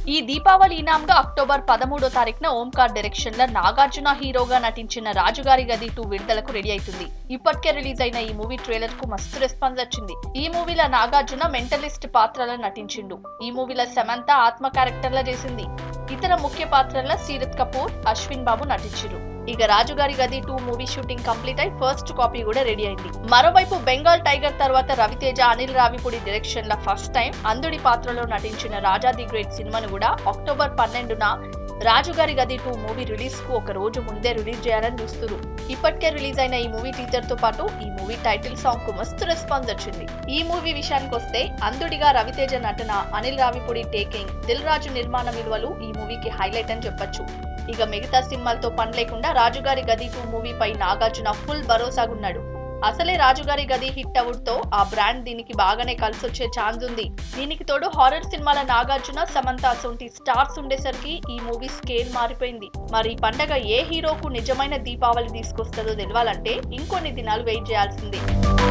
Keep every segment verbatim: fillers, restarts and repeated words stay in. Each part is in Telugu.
ఈ దీపావళి ఇనాంగా అక్టోబర్ పదమూడో తారీఖున ఓంకార్ డైరెక్షన్ లో నాగార్జున హీరోగా నటించిన రాజుగారి గది టూ విడుదలకు రెడీ అవుతుంది. ఇప్పటికే రిలీజ్ అయిన ఈ మూవీ ట్రైలర్ కు మస్తు రెస్పాన్స్ వచ్చింది. ఈ మూవీలో నాగార్జున మెంటలిస్ట్ పాత్రలో నటించిండు. ఈ మూవీలో సమంత ఆత్మ క్యారెక్టర్ లా చేసింది. ఇతర ముఖ్య పాత్రల్లో సీరత్ కపూర్, అశ్విన్ బాబు నటించారు. ఇక Raju Gari Gadhi two movie shooting complete అయి ఫస్ట్ కాపీ కూడా రెడీ అయింది. మరోవైపు బెంగాల్ టైగర్ తర్వాత రవితేజ, అనిల్ రావిపూడి డైరెక్షన్ లో ఫస్ట్ టైం అంధుడి పాత్రలో నటించిన రాజా ది గ్రేట్ సినిమాను కూడా అక్టోబర్ పన్నెండున రాజుగారి గది టూ మూవీ రిలీజ్ కు ఒక రోజు ముందే రిలీజ్ చేయాలని చూస్తున్నారు. ఇప్పటికే రిలీజ్ అయిన ఈ మూవీ టీజర్ తో పాటు ఈ మూవీ టైటిల్ సాంగ్ కు మస్తు రెస్పాన్స్ వచ్చింది. ఈ మూవీ విషయానికి వస్తే అంధుడిగా రవితేజ నటన, అనిల్ రావిపూడి టేకింగ్, దిల్ రాజు నిర్మాణ విలువలు ఈ మూవీకి హైలైట్ అని చెప్పొచ్చు. ఇక మిగతా సినిమాలతో పని లేకుండా రాజుగారి గది టూ మూవీ పై నాగార్జున ఫుల్ భరోసాగున్నాడు. అసలే రాజుగారి గది హిట్ అవుట్తో ఆ బ్రాండ్ దీనికి బాగానే కలిసి వచ్చే ఛాన్స్ ఉంది. దీనికి తోడు హారర్ సినిమాల నాగార్జున, సమంత అసొంటి స్టార్స్ ఉండేసరికి ఈ మూవీ స్కేల్ మారిపోయింది. మరి ఈ పండగ ఏ హీరోకు నిజమైన దీపావళి తీసుకొస్తుందో తెలవాలంటే ఇంకొన్ని దినాలు వెయిట్ చేయాల్సిందే.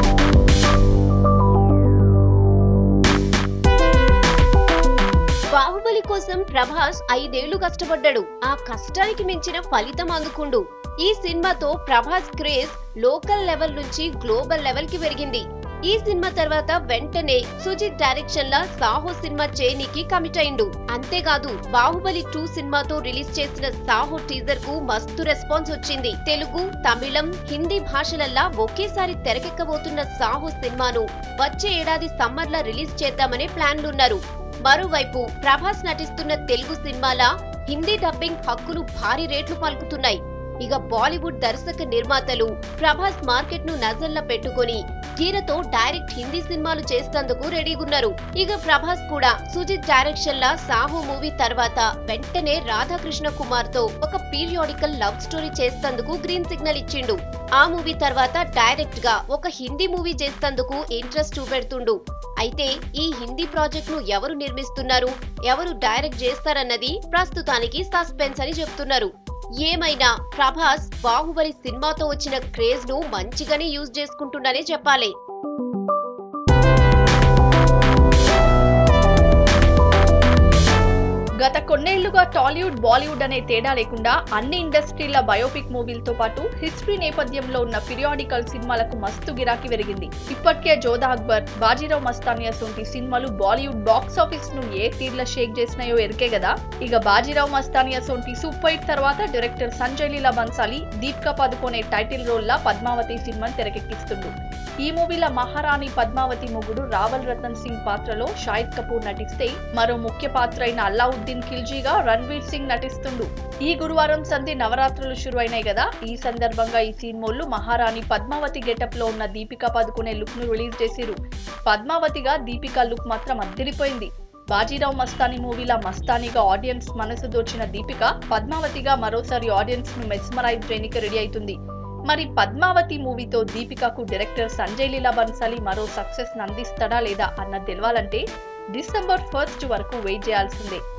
బాహుబలి కోసం ప్రభాస్ ఐదేళ్లు కష్టపడ్డాడు. ఆ కష్టానికి మించిన ఫలితం అందుకుండు. ఈ సినిమాతో ప్రభాస్ క్రేజ్ లోకల్ లెవెల్ నుంచి గ్లోబల్ లెవెల్ కి పెరిగింది. ఈ సినిమా తర్వాత వెంటనే సుజిత్ డైరెక్షన్ లా సాహో సినిమా చేయనీకి కమిట్ అయిండు. అంతేకాదు బాహుబలి టూ సినిమాతో రిలీజ్ చేసిన సాహో టీజర్ కు మస్తు రెస్పాన్స్ వచ్చింది. తెలుగు, తమిళం, హిందీ భాషలల్లా ఒకేసారి తెరకెక్కబోతున్న సాహో సినిమాను వచ్చే ఏడాది సమ్మర్ లా రిలీజ్ చేద్దామనే ప్లాన్లున్నారు. మరోవైపు ప్రభాస్ నటిస్తున్న తెలుగు సినిమాల హిందీ డబ్బింగ్ హక్కులు భారీ రేట్లు పలుకుతున్నాయి. ఇక బాలీవుడ్ దర్శక నిర్మాతలు ప్రభాస్ మార్కెట్ ను నజర్లో పెట్టుకుని గీరతో డైరెక్ట్ హిందీ సినిమాలు చేసేందుకు రెడీగున్నారు. ఇక ప్రభాస్ కూడా సుజిత్ డైరెక్షన్ లా సాహో మూవీ తర్వాత వెంటనే రాధాకృష్ణ కుమార్ తో ఒక పీరియాడికల్ లవ్ స్టోరీ చేసేందుకు గ్రీన్ సిగ్నల్ ఇచ్చిండు. ఆ మూవీ తర్వాత డైరెక్ట్ గా ఒక హిందీ మూవీ చేసేందుకు ఇంట్రెస్ట్ చూపెడుతుండు. అయితే ఈ హిందీ ప్రాజెక్ట్ ను ఎవరు నిర్మిస్తున్నారు, ఎవరు డైరెక్ట్ చేస్తారన్నది ప్రస్తుతానికి సస్పెన్స్ అని చెప్తున్నారు. ఏమైనా ప్రభాస్ బాహుబలి సినిమాతో వచ్చిన క్రేజ్ ను మంచిగానే యూజ్ చేసుకుంటుండనే చెప్పాలి. గత కొన్నేళ్లుగా టాలీవుడ్, బాలీవుడ్ అనే తేడా లేకుండా అన్ని ఇండస్ట్రీల బయోపిక్ మూవీలతో పాటు హిస్టరీ నేపథ్యంలో ఉన్న పీరియాడికల్ సినిమాలకు మస్తు గిరాకీ పెరిగింది. ఇప్పటికే జోధా అక్బర్, బాజీరావ్ మస్తానీ అసొంటి సినిమాలు బాలీవుడ్ బాక్స్ ఆఫీస్ ను ఏ తీర్ల షేక్ చేసినాయో ఎరికే కదా. ఇక బాజీరావ్ మస్తానీ అసొంటి సూపర్ హిట్ తర్వాత director Sanjay Leela Bhansali, Deepika Padukone title role లా పద్మావతి సినిమాని తెరకెక్కిస్తుండు. ఈ మూవీలో మహారాణి పద్మావతి మొగుడు రావల్ రతన్ సింగ్ పాత్రలో షాహిద్ కపూర్ నటిస్తే, మరో ముఖ్య పాత్ర అయిన అల్లావుద్దీన్ ఖిల్జీగా రణ్వీర్ సింగ్ నటిస్తుండు. ఈ గురువారం సంధి నవరాత్రులు షురు అయినాయి కదా. ఈ సందర్భంగా ఈ సినిమాలు మహారాణి పద్మావతి గెటప్ లో ఉన్న దీపికా పదుకొనే లుక్ ను రిలీజ్ చేసిరు. పద్మావతిగా దీపికా లుక్ మాత్రం అద్దిరిపోయింది. బాజీరావ్ మస్తానీ మూవీలా మస్తానీగా ఆడియన్స్ మనసు దోచిన దీపిక పద్మావతిగా మరోసారి ఆడియన్స్ ను మెస్మరైజ్ చేయడానికి రెడీ అవుతుంది. మరి పద్మావతి మూవీతో దీపికకు డైరెక్టర్ సంజయ్ లీలా బన్సాలి మరో సక్సెస్ అందిస్తాడా లేదా అన్నది తెలవాలంటే డిసెంబర్ ఫస్ట్ వరకు వెయిట్ చేయాల్సిందే.